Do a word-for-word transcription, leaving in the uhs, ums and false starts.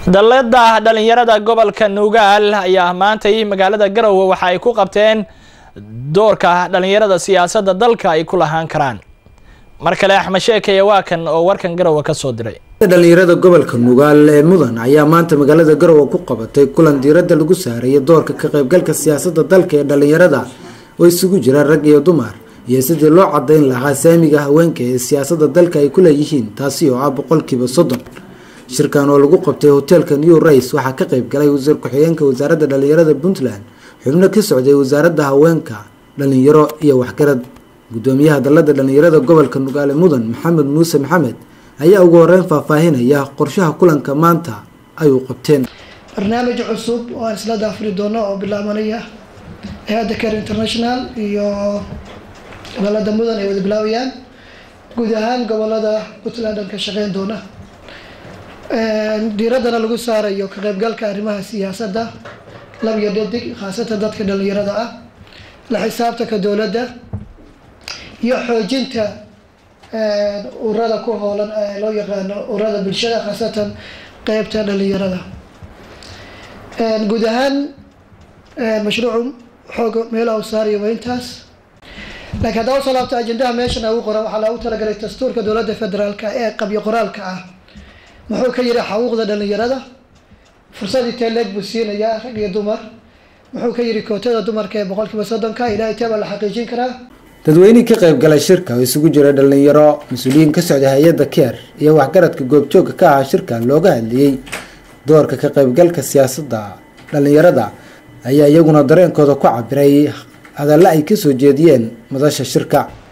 Dallada dhalinyarada gobolka Nugaal ayaa maantay magaalada Garowe waxa ay ku qabteen doorka dhalinyarada siyaasadda dalka ay ku lahaan karaan. Markale Axmed Sheekay waa kan oo warkan Garowe ka soo diray. Dhalinyarada gobolka Nugaal ee mudan ayaa maanta magaalada Garowe ku qabatay kulan diiradda lagu saaray doorka ka qaybgalka siyaasadda dalka ee dhalinyarada oo isugu jira rag iyo dumar iyo sidii loo cadeyn lahaa saamiga haweenka ee siyaasadda dalka ay ku leeyihiin taasi oo ah boqolkiiba soddon. shirkan oo lagu qabtay hotelka New Rice waxa ka qayb galay wasiir ku-xigeenka wasaaradda dhalinyarada Puntland xubno ka socday wasaaradda haweenka dhalinyaro iyo waxgarad. gudoomiyaha dallada dhalinyarada gobolka Nugaal mudan Maxamed Muuse Maxamed ayaa ugu horeyn faahfaahinaya qorshaha kulanka maanta ay u qabteen. barnaamij cusub oo isla daafri doono oo bilaabanaya hay'adda Care International iyo dallada mudan ay wada bilaawayaan guud ahaan gobolada Puntland ka shaqeyn doona. diiradana lagu saarayo ka qaybgalka arrimaha siyaasadda lab iyo dhadig khaasatan dadka dhalinyarada ah la xisaabtanka dawladda iyo xoojinta ururada ku hoolan ee loo yaqaano ururada bulshada khaasatan qaybta dhalinyarada. guud ahaan mashruucu xoog meelaha uu saarayo waa intaas, laakiin haddaba soo laabta ajendaha meeshan ugu qoran waxaa loogu talagalay dastuurka dowladda federaalka ee qabyo qoraalka ah muxuu ka yiri xuquuqda dhalinyarada fursad intee leeg buu siinayaa rag iyo dumar muxuu ka yiri kootada dumarka ee boqolkiiba soddon ka ilaa intee la xaqiijin karaa. dadweynaha ka qayb galay shirka oo isugu jira dhalinyaro mas'uuliyiin ka socda hay'adda Care iyo waxgaradka goobjoogka ka ah shirkan looga hadlayay doorka ka qaybgalka siyaasadda dhalinyarada ayaa iyaguna dareenkooda ku cabiray hadalla ay ka soo jeediyeen madasha shirka.